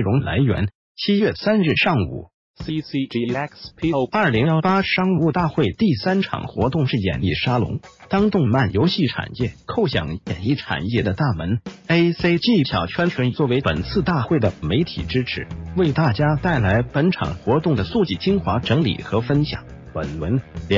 容来源：7月3日上午 ，CCGXPO 2018商务大会第3场活动是演艺沙龙。当动漫游戏产业叩响演艺产业的大门 ，ACG 小圈圈作为本次大会的媒体支持，为大家带来本场活动的速记精华整理和分享。本文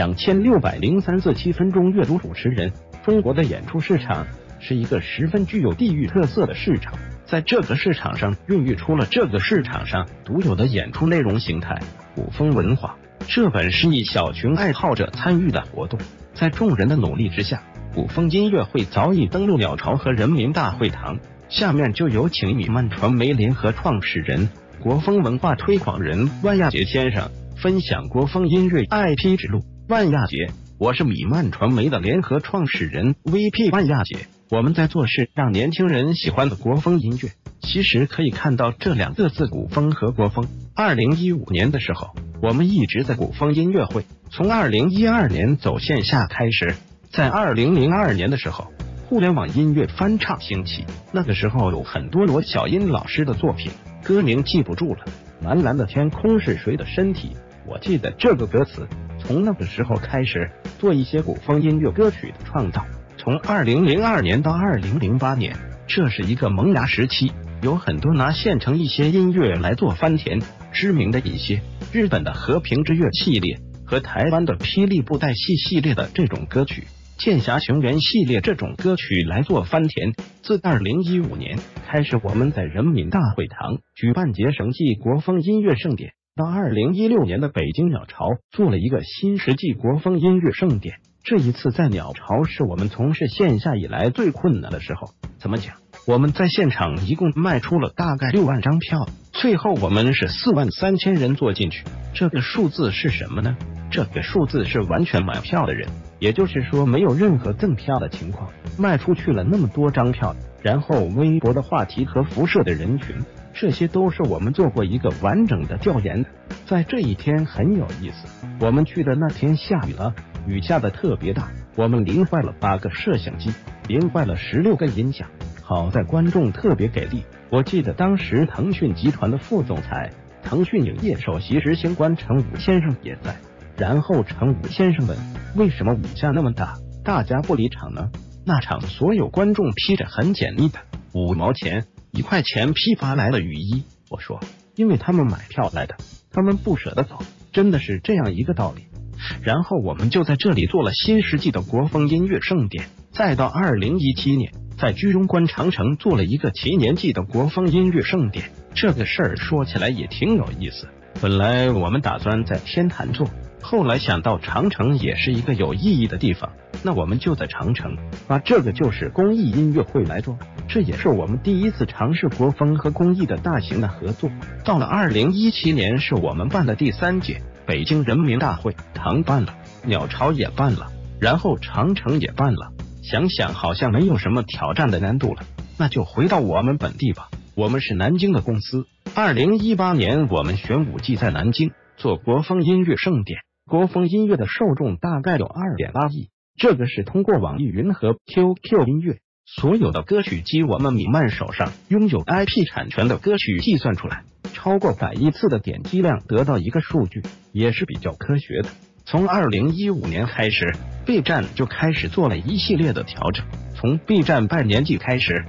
2603字7分钟阅读。主持人：中国的演出市场是一个十分具有地域特色的市场，在这个市场上孕育出了这个市场上独有的演出内容形态——古风文化。这本是一小群爱好者参与的活动，在众人的努力之下，古风音乐会早已登陆鸟巢和人民大会堂。下面就有请米漫传媒联合创始人、国风文化推广人万亚杰先生分享国风音乐 IP 之路。万亚杰，我是米漫传媒的联合创始人 VP 万亚杰。我们在做事让年轻人喜欢的国风音乐，其实可以看到这2个字古风和国风。2015年的时候，我们一直在古风音乐会，从2012年走线下开始，在2002年的时候，互联网音乐翻唱兴起，那个时候有很多罗小音老师的作品，歌名记不住了，蓝蓝的天空是谁的身体，我记得这个歌词。从那个时候开始做一些古风音乐歌曲的创造，从2002年到2008年，这是一个萌芽时期，有很多拿现成一些音乐来做翻填，知名的一些日本的和平之乐系列和台湾的霹雳布袋戏系列的这种歌曲，剑侠情缘系列这种歌曲来做翻填。自2015年开始，我们在人民大会堂举办结绳记国风音乐盛典，到2016年的北京鸟巢做了一个新世纪国风音乐盛典。这一次在鸟巢是我们从事线下以来最困难的时候。怎么讲？我们在现场一共卖出了大概6万张票，最后我们是43000人坐进去。这个数字是什么呢？这个数字是完全买票的人，也就是说没有任何赠票的情况，卖出去了那么多张票。然后微博的话题和辐射的人群，这些都是我们做过一个完整的调研的。在这一天很有意思，我们去的那天下雨了，雨下的特别大，我们淋坏了8个摄像机，淋坏了16个音响。好在观众特别给力，我记得当时腾讯集团的副总裁、腾讯影业首席执行官程武先生也在。然后程武先生问，为什么雨下那么大，大家不离场呢？那场所有观众披着很简易的5毛钱、1块钱批发来了雨衣。我说，因为他们买票来的，他们不舍得走，真的是这样一个道理。然后我们就在这里做了新世纪的国风音乐盛典，再到2017年，在居庸关长城做了一个7年季的国风音乐盛典。这个事儿说起来也挺有意思，本来我们打算在天坛做，后来想到长城也是一个有意义的地方，那我们就在长城把这个就是公益音乐会来做。这也是我们第一次尝试国风和公益的大型的合作。到了2017年是我们办的第3届，北京人民大会堂办了，鸟巢也办了，然后长城也办了。想想好像没有什么挑战的难度了，那就回到我们本地吧。我们是南京的公司，2018年我们玄武纪在南京做国风音乐盛典，国风音乐的受众大概有2.8亿，这个是通过网易云和 QQ 音乐所有的歌曲及我们米漫手上拥有 IP 产权的歌曲计算出来，超过100亿次的点击量得到一个数据，也是比较科学的。从2015年开始， B 站就开始做了一系列的调整，从 B 站拜年季开始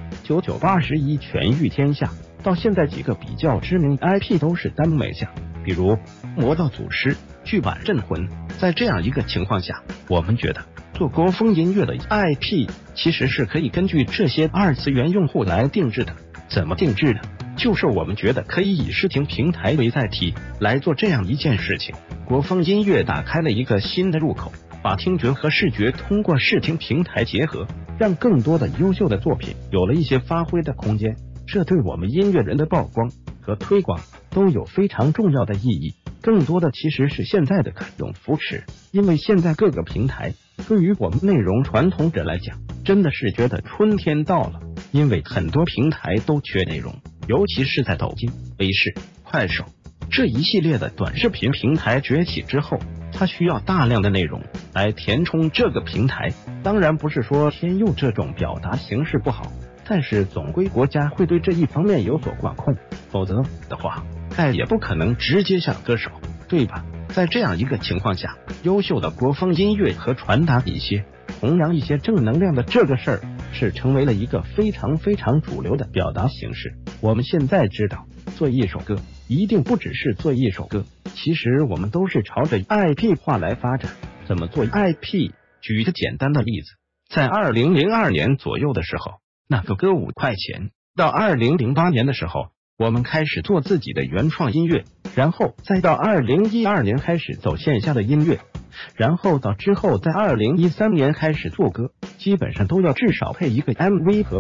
，9981全域天下，到现在几个比较知名 IP 都是耽美向，比如魔道祖师、剧版镇魂。在这样一个情况下，我们觉得做国风音乐的 IP 其实是可以根据这些2次元用户来定制的。怎么定制的？就是我们觉得可以以视听平台为载体来做这样一件事情。国风音乐打开了一个新的入口，把听觉和视觉通过视听平台结合，让更多的优秀的作品有了一些发挥的空间。这对我们音乐人的曝光和推广都有非常重要的意义。更多的其实是现在的各种扶持，因为现在各个平台对于我们内容传统者来讲，真的是觉得春天到了，因为很多平台都缺内容，尤其是在抖音、微视、快手这一系列的短视频平台崛起之后，它需要大量的内容来填充这个平台。当然不是说天佑这种表达形式不好， 但是总归国家会对这一方面有所管控，否则的话，也不可能直接向歌手，对吧？在这样一个情况下，优秀的国风音乐和传达弘扬一些正能量的这个事儿，是成为了一个非常非常主流的表达形式。我们现在知道，做一首歌一定不只是做一首歌，其实我们都是朝着 IP 化来发展。怎么做 IP？ 举一个简单的例子，在2002年左右的时候，那个歌5块钱，到2008年的时候，我们开始做自己的原创音乐，然后再到2012年开始走线下的音乐，然后到之后在2013年开始做歌，基本上都要至少配一个 MV 和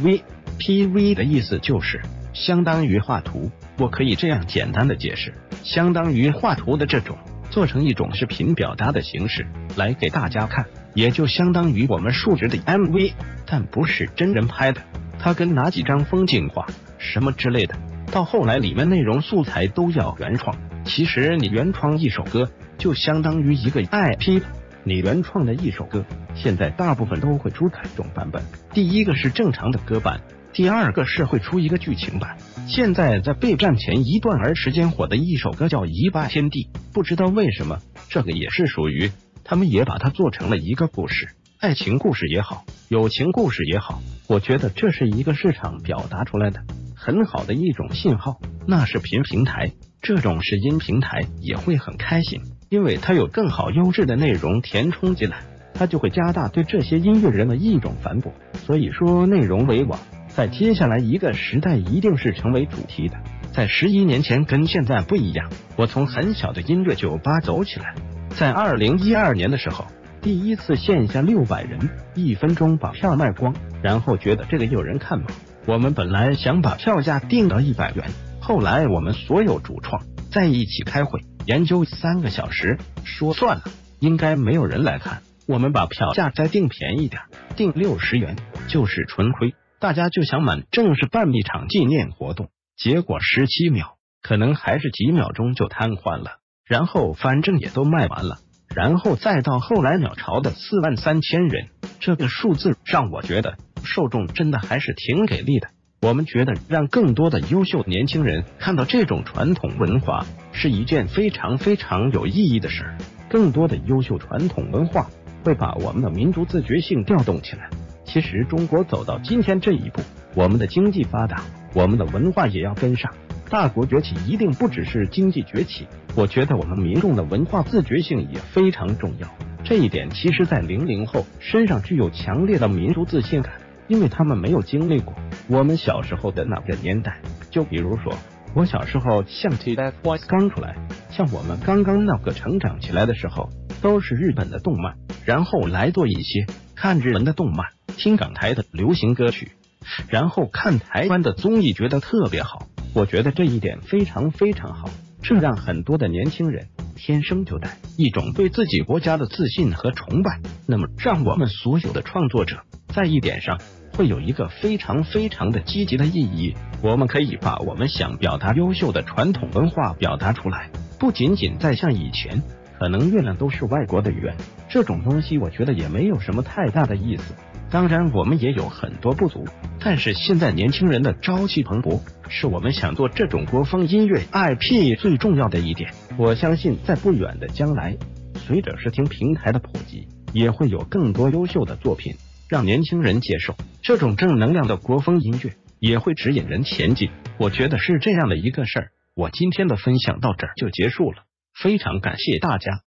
PV。PV 的意思就是相当于画图，我可以这样简单的解释，相当于画图的这种做成一种视频表达的形式来给大家看，也就相当于我们数值的 MV， 但不是真人拍的，它跟拿几张风景画什么之类的，到后来里面内容素材都要原创。其实你原创一首歌就相当于一个 IP， 你原创的一首歌现在大部分都会出2种版本，第一个是正常的歌版，第二个是会出一个剧情版。现在在备战前一段时间火的一首歌叫《一霸天地》，不知道为什么这个也是属于他们也把它做成了一个故事，爱情故事也好，友情故事也好，我觉得这是一个市场表达出来的很好的一种信号。那视频平台这种视音平台也会很开心，因为它有更好优质的内容填充进来，它就会加大对这些音乐人的一种反哺。所以说内容为王，在接下来一个时代一定是成为主题的。在11年前跟现在不一样，我从很小的音乐酒吧走起来，在2012年的时候，第一次线下600人，1分钟把票卖光，然后觉得这个有人看吗？我们本来想把票价定到100元，后来我们所有主创在一起开会研究3个小时，说算了，应该没有人来看，我们把票价再定便宜点，定60元，就是纯亏。大家就想满正式办一场纪念活动，结果17秒，可能还是几秒钟就瘫痪了，然后反正也都卖完了，然后再到后来鸟巢的43000人，这个数字让我觉得受众真的还是挺给力的。我们觉得让更多的优秀年轻人看到这种传统文化是一件非常非常有意义的事儿，更多的优秀传统文化会把我们的民族自觉性调动起来。其实中国走到今天这一步，我们的经济发达，我们的文化也要跟上。大国崛起一定不只是经济崛起，我觉得我们民众的文化自觉性也非常重要。这一点其实在00后身上具有强烈的民族自信感，因为他们没有经历过我们小时候的那个年代。就比如说我小时候像 TFBOYS 刚出来，像我们刚刚那个成长起来的时候，都是日本的动漫，然后来做一些看日文的动漫，听港台的流行歌曲，然后看台湾的综艺，觉得特别好。我觉得这一点非常非常好，这让很多的年轻人天生就带一种对自己国家的自信和崇拜。那么让我们所有的创作者在一点上会有一个非常非常的积极的意义，我们可以把我们想表达优秀的传统文化表达出来，不仅仅再像以前可能月亮都是外国的圆，这种东西我觉得也没有什么太大的意思。当然我们也有很多不足，但是现在年轻人的朝气蓬勃是我们想做这种国风音乐 IP 最重要的一点。我相信在不远的将来，随着视听平台的普及，也会有更多优秀的作品让年轻人接受，这种正能量的国风音乐也会指引人前进。我觉得是这样的一个事儿。我今天的分享到这儿就结束了，非常感谢大家。